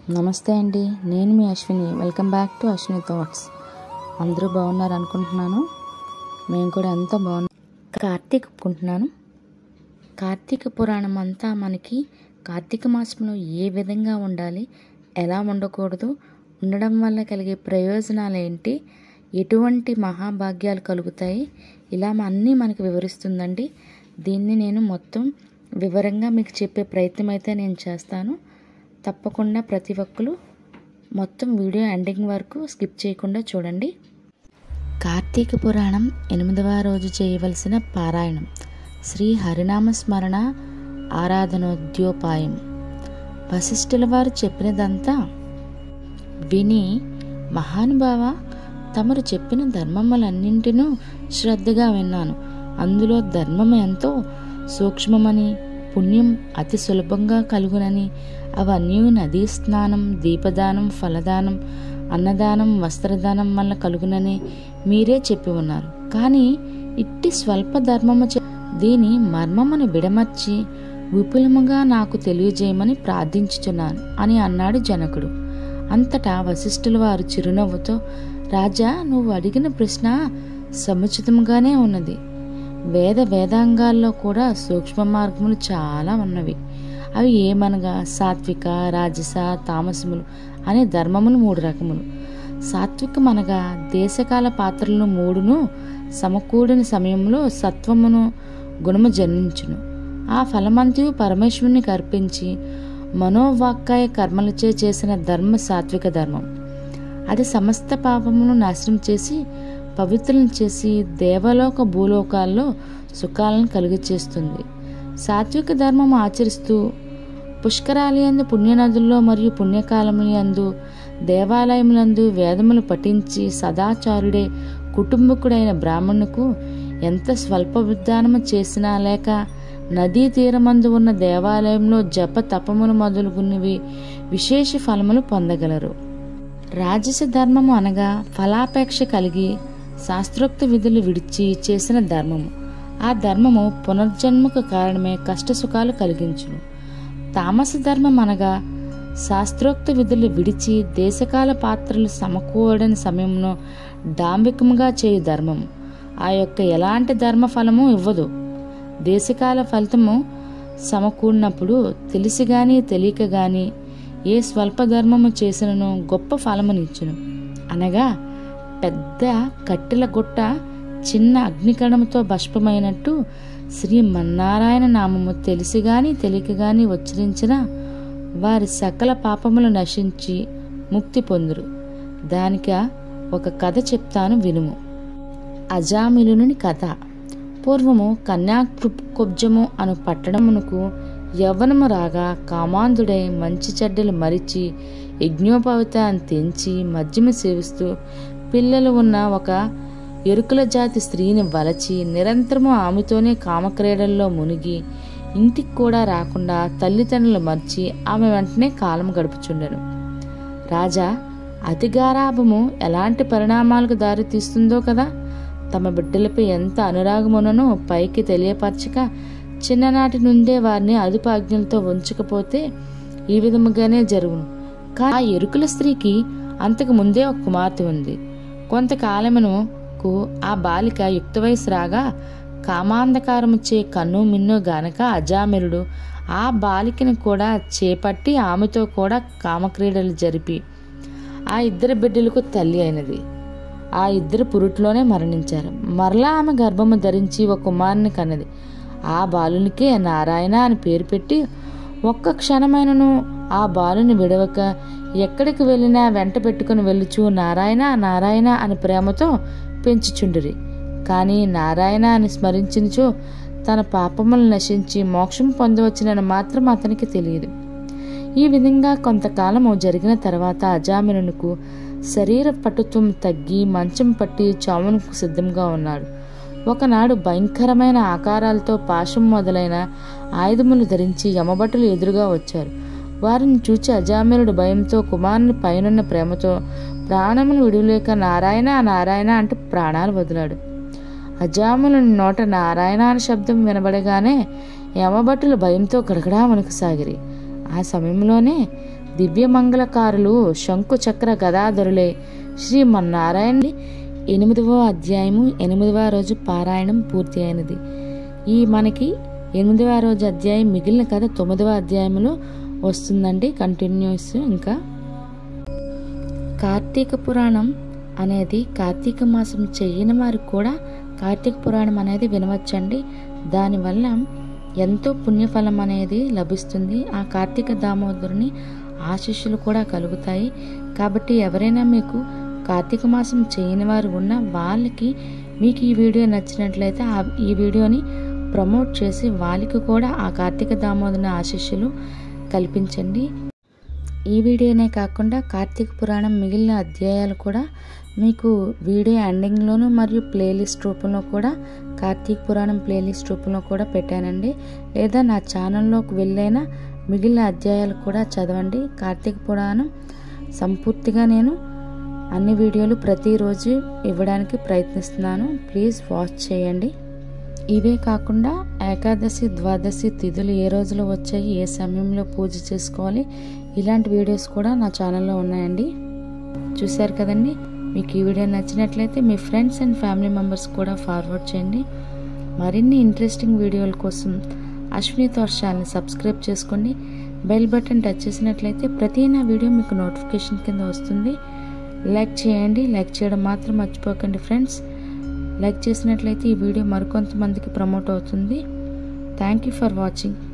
నమస్తే అండి, నేను మీ Ashwini. Welcome back to Ashwini thoughts. అందరూ బాగున్నారు అనుకుంటున్నాను. మేము కూడా ఎంతో బాగున్నాం. కార్తీక పురాణం అంతా మనకి కార్తీక మాసంలో ఏ విధంగా ఉండాలి, ఎలా ఉండకూడదు, ఉండడం వల్ల కలిగే ప్రయోజనాలు ఏంటి, ఎటువంటి మహాభాగ్యాలు కలుగుతాయి, ఇలా అన్నీ మనకు వివరిస్తుందండి. దీన్ని నేను మొత్తం వివరంగా మీకు చెప్పే ప్రయత్నం అయితే నేను చేస్తాను. తప్పకుండా ప్రతి ఒక్కరు మొత్తం వీడియో ఎండింగ్ వరకు స్కిప్ చేయకుండా చూడండి. కార్తీక పురాణం 8వ రోజు చేయవలసిన పారాయణం శ్రీ హరినామ స్మరణ ఆరాధనోద్యోపాయం. వశిష్ఠుల వారు చెప్పినదంతా విని, మహానుభావ, తమరు చెప్పిన ధర్మములన్నింటినూ శ్రద్ధగా విన్నాను. అందులో ధర్మం ఎంతో సూక్ష్మమని, పుణ్యం అతి సులభంగా కలుగునని, అవన్నీ నదీ స్నానం, దీపదానం, ఫలదానం, అన్నదానం, వస్త్రదానం వల్ల కలుగునని మీరే చెప్పి ఉన్నారు. కానీ ఇట్టి స్వల్ప ధర్మము దీని మర్మమును విడమర్చి విపులముగా నాకు తెలియజేయమని ప్రార్థించుచున్నాను అని అన్నాడు జనకుడు. అంతటా వశిష్ఠుల వారు చిరునవ్వుతో, రాజా, నువ్వు అడిగిన ప్రశ్న సముచితంగానే ఉన్నది. వేదాంగాల్లో కూడా సూక్ష్మ మార్గములు చాలా ఉన్నవి. అవి ఏమనగా సాత్విక, రాజస, తామసములు అనే ధర్మములు 3 రకములు. సాత్వికమనగా దేశకాల పాత్రలను 3ను సమకూడిన సమయంలో సత్వమును గుణము జన్మించును. ఆ ఫలమంతయు పరమేశ్వరునికి అర్పించి మనోవాక్కాయ కర్మలచే చేసిన ధర్మ సాత్విక ధర్మం. అది సమస్త పాపమును నాశనం చేసి పవిత్రులను చేసి దేవలోక భూలోకాల్లో సుఖాలను కలుగచేస్తుంది. సాత్విక ధర్మం ఆచరిస్తూ పుష్కరాలయందు, పుణ్యనదుల్లో మరియు పుణ్యకాలములందు, దేవాలయములందు వేదములు పఠించి సదాచారుడే కుటుంబకుడైన బ్రాహ్మణుకు ఎంత స్వల్ప విధానము చేసినా, లేక నదీ తీరమందు ఉన్న దేవాలయంలో జప తపములు మొదలుగున్నవి విశేష ఫలములు పొందగలరు. రాజస ధర్మము అనగా ఫలాపేక్ష కలిగి శాస్త్రోక్త విధులు విడిచి చేసిన ధర్మము. ఆ ధర్మము పునర్జన్మకు కారణమే కష్టసుఖాలు కలిగించును. తామస ధర్మం అనగా శాస్త్రోక్త విధులు విడిచి దేశకాల పాత్రలు సమకూడని సమయంలో డాంబికముగా చేయు ధర్మము. ఆ యొక్క ఎలాంటి ధర్మ ఫలము ఇవ్వదు. దేశకాల ఫలితము సమకూడినప్పుడు తెలిసి గాని తెలియక గాని ఏ స్వల్ప ధర్మము చేసినను గొప్ప ఫలమునిచ్చును. అనగా పెద్ద కట్టెల గుట్ట చిన్న అగ్నికణముతో భస్మమైనట్టు శ్రీమన్నారాయణ నామము తెలిసి గాని తెలియక గాని ఉచ్చరించిన వారి సకల పాపములు నశించి ముక్తి పొందురు. దానిక ఒక కథ చెప్తాను, వినుము. అజామిలుని కథ. పూర్వము కన్యాకుబ్జము అను పట్టణమునకు యవ్వనము రాగా కామాంధుడై మంచి చెడ్డలు మరిచి యజ్ఞోపవితాన్ని తెంచి మద్యము సేవిస్తూ పిల్లలు ఉన్న ఒక ఎరుకుల జాతి స్త్రీని వలచి నిరంతరము ఆమెతోనే కామక్రీడల్లో మునిగి ఇంటికి కూడా రాకుండా తల్లిదండ్రులు మర్చి ఆమె వెంటనే కాలం గడుపుచుండెను. రాజా, అతిగారాభము ఎలాంటి పరిణామాలకు దారి తీస్తుందో కదా. తమ బిడ్డలపై ఎంత అనురాగమునో పైకి తెలియపరచక చిన్ననాటి నుండే వారిని అదుపాజ్ఞలతో ఉంచకపోతే ఈ విధముగానే జరుగును. ఆ ఎరుకుల స్త్రీకి అంతకు ముందే ఒక కుమార్తె ఉంది. కొంతకాలమునకు ఆ బాలిక యుక్త వయసు రాగా కామాంధకారముచే కన్ను మిన్ను గానక అజామిలుడు ఆ బాలికను కూడా చేపట్టి ఆమెతో కూడా కామక్రీడలు జరిపి ఆ 2 బిడ్డలకు తల్లి అయినది. ఆ 2 పురుట్లోనే మరణించారు. మరలా ఆమె గర్భము ధరించి ఒక కుమారుని కన్నది. ఆ బాలునికే నారాయణ అని పేరు పెట్టి ఒక్క క్షణమైనను ఆ బాలుని విడవక ఎక్కడికి వెళ్ళినా వెంట పెట్టుకుని వెళ్ళుచు నారాయణ నారాయణ అని ప్రేమతో పెంచుచుండిరి. కానీ నారాయణ అని స్మరించినచో తన పాపములు నశించి మోక్షం పొందవచ్చునని మాత్రం అతనికి తెలియదు. ఈ విధంగా కొంతకాలము జరిగిన తర్వాత అజామిలునకు శరీర పటుత్వం తగ్గి మంచం పట్టి చావునకు సిద్ధంగా ఉన్నాడు. ఒకనాడు భయంకరమైన ఆకారాలతో పాశం మొదలైన ఆయుధములు ధరించి యమభటులు ఎదురుగా వచ్చారు. వారిని చూచి అజామిలుడు భయంతో కుమారుని పైనున్న ప్రేమతో ప్రాణములు విడువలేక నారాయణ నారాయణ అంటూ ప్రాణాలు వదిలాడు. అజామిలుని నోట నారాయణ అనే శబ్దం వినబడగానే యమభటులు భయంతో గడగడా వణకసాగిరి. ఆ సమయంలోనే దివ్యమంగళకారులు శంకు చక్ర గదాధరులే శ్రీమన్నారాయణ 8వ అధ్యాయము 8వ రోజు పారాయణం పూర్తి అయినది. ఈ మనకి 8వ రోజు అధ్యాయం మిగిలిన కథ 9వ అధ్యాయంలో వస్తుందండి, కంటిన్యూస్. ఇంకా కార్తీక పురాణం అనేది కార్తీక మాసం చేయని వారికి కూడా కార్తీక పురాణం అనేది వినవచ్చండి. దానివల్ల ఎంతో పుణ్యఫలం అనేది లభిస్తుంది. ఆ కార్తీక దామోదరుని ఆశీస్సులు కూడా కలుగుతాయి. కాబట్టి ఎవరైనా మీకు కార్తీక మాసం చేయని వారు ఉన్న వాళ్ళకి మీకు ఈ వీడియో నచ్చినట్లయితే ఈ వీడియోని ప్రమోట్ చేసి వాళ్ళకి కూడా ఆ కార్తీక దామోదరుని ఆశీస్సులు కల్పించండి. ఈ వీడియోనే కాకుండా కార్తీక పురాణం మిగిలిన అధ్యాయాలు కూడా మీకు వీడియో ఎండింగ్లోనూ మరియు ప్లేలిస్ట్ రూపంలో కూడా కార్తీక పురాణం ప్లేలిస్ట్ రూపంలో కూడా పెట్టానండి. లేదా నా ఛానల్లోకి వెళ్ళైనా మిగిలిన అధ్యాయాలు కూడా చదవండి. కార్తీక పురాణం సంపూర్తిగా నేను అన్ని వీడియోలు ప్రతిరోజు ఇవ్వడానికి ప్రయత్నిస్తున్నాను. ప్లీజ్ వాచ్ చేయండి. ఇవే కాకుండా ఏకాదశి ద్వాదశి తిథులు ఏ రోజులో వచ్చాయి, ఏ సమయంలో పూజ చేసుకోవాలి, ఇలాంటి వీడియోస్ కూడా నా ఛానల్లో ఉన్నాయండి. చూశారు కదండి. మీకు ఈ వీడియో నచ్చినట్లయితే మీ ఫ్రెండ్స్ అండ్ ఫ్యామిలీ మెంబర్స్ కూడా ఫార్వర్డ్ చేయండి. మరిన్ని ఇంట్రెస్టింగ్ వీడియోల కోసం అశ్విని థాట్స్ ఛానల్ని సబ్స్క్రైబ్ చేసుకోండి. బెల్ బటన్ టచ్ చేసినట్లయితే ప్రతి నా వీడియో మీకు నోటిఫికేషన్ కింద వస్తుంది. లైక్ చేయండి. లైక్ చేయడం మాత్రం మర్చిపోకండి ఫ్రెండ్స్. లైక్ చేసినట్లయితే ఈ వీడియో మరికొంతమందికి ప్రమోట్ అవుతుంది. Thank you for watching.